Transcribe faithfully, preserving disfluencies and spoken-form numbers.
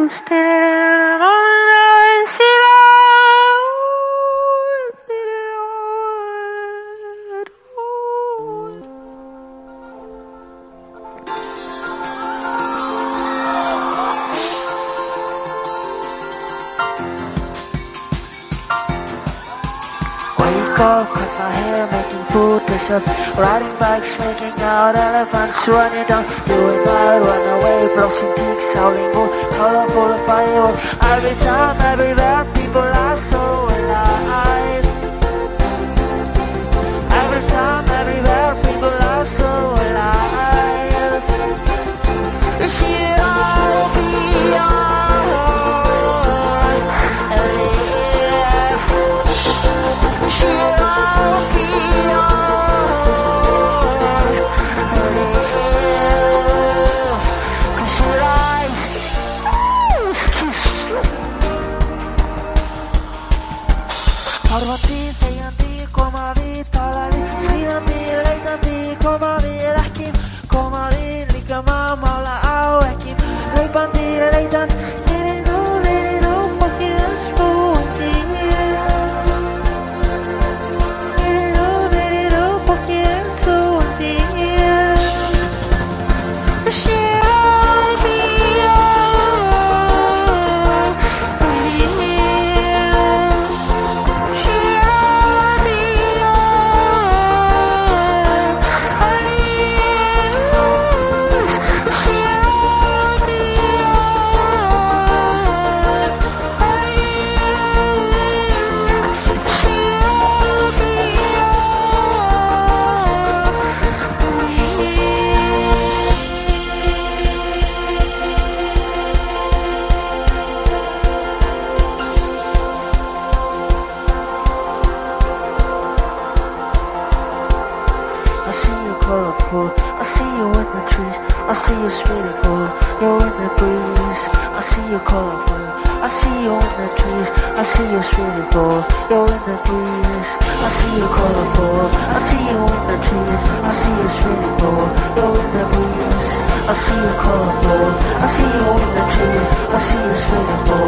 standing on the icy Wake up, cut my hair, making food, dress up, riding bikes, making out elephants, running down, doing my runaway, brushing teeth, howling wood, colorful fireworks. Every time, everywhere, people are so alive. Every time, everywhere, people are so alive. Should I be alright? Should I be alright? Should I kiss you? Parvati, Sayanti, Komari, Talari, Srinati, Leitanti, Komari, Rakim, Komari, Likama, Maula, Awakim, Leipanti, Leitan, let it go, let it go, fucking unspooky. Let it go, let it go, fucking unspooky. Should I be alright? Should I be alright? I see you colorful, I see you in the trees, I see you beautiful, you're in the breeze. I see you colorful, I see you in the trees, I see you beautiful, you're in the breeze. I see you colorful, I see you in the trees, I see you beautiful, you're in the breeze. I see you colorful, I see you in the trees, I see you beautiful,